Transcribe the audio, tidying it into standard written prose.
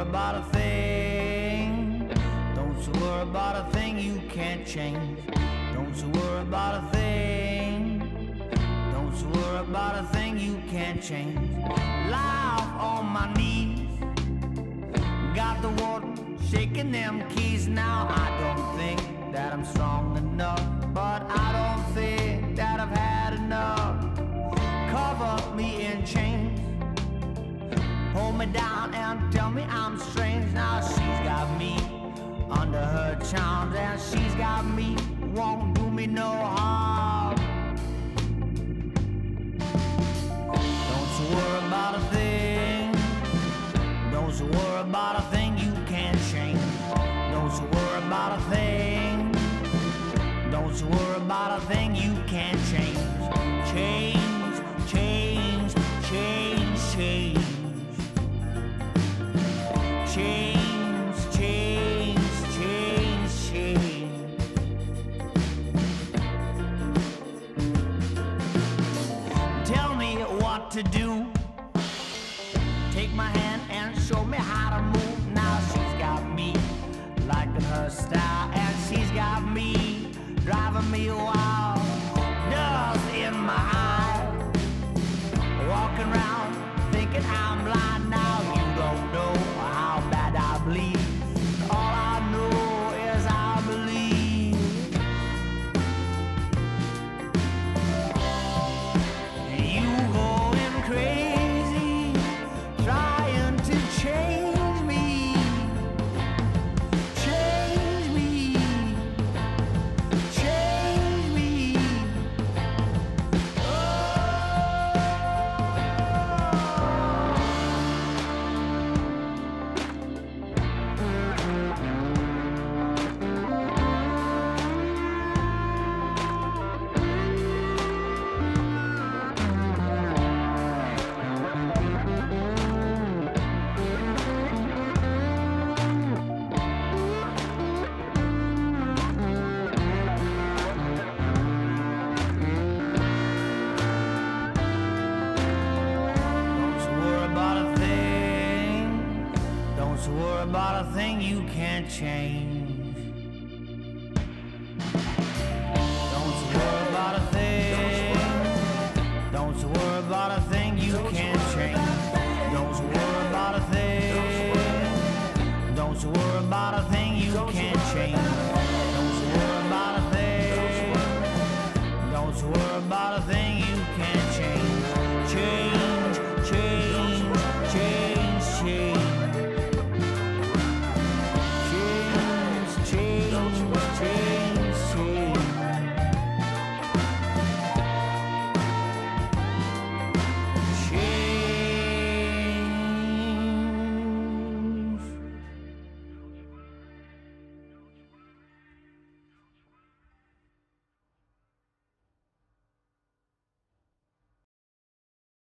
about a thing. Don't you worry about a thing you can't change. Don't you worry about a thing. Don't you worry about a thing you can't change. Life on my knees, got the water shaking them keys. Now I don't think that I'm strong enough, but I don't think that I've had enough. Cover me in chains, hold me down and tell me I'm strange. Now she's got me under her charms, and she's got me, won't do me no harm. Don't you worry about a thing. Don't you worry about a thing you can't change. Don't you worry about a thing. Don't you worry about a thing you can't change. Change, change, change, change. Change, change, change, change. Tell me what to do. Take my hand and show me how to move. Now she's got me liking her style, and she's got me driving me wild. Dust in my eyes, walking around thinking I'm blind. Now you don't know how bad I bleed. All I know is I believe. You going crazy, trying to change me. Change me. Change me. Don't you worry about a thing you can't change. Don't you worry about a thing. Don't you worry about a thing you can't change. Don't you worry about a thing. Don't you worry about a thing you can't change.